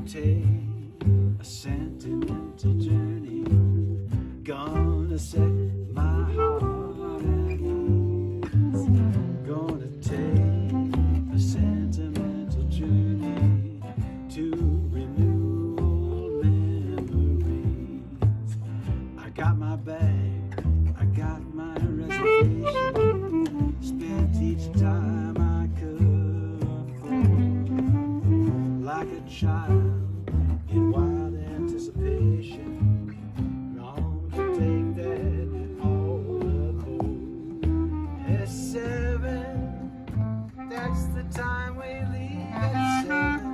take a sentimental journey. Gonna set my heart at ease. Gonna take a sentimental journey to renew old memories. I got my bag, I got my reservation. Spent each time I could afford, like a child in wild anticipation. Long to take that all aboard. S7, that's the time we leave at 7.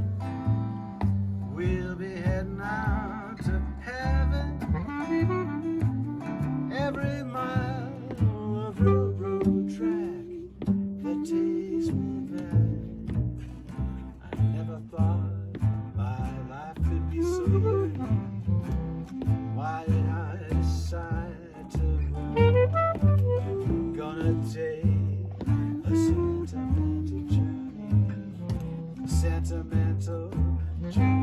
We'll be heading out to heaven. Every mile of railroad track that takes me back. I never thought my life could be so yearning. Why did I decide to run? Gonna take a sentimental journey. Sentimental journey.